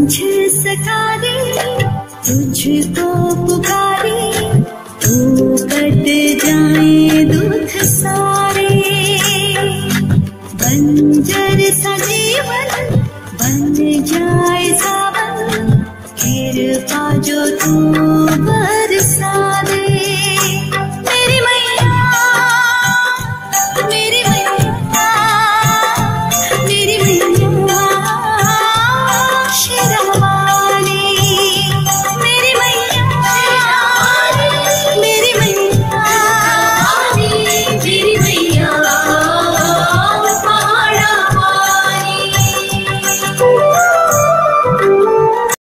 सका दे तुझको पुकारे तो कट जाए दुख सारे। बंजर सा जीवन बन जाए सावन, कृपा जो तू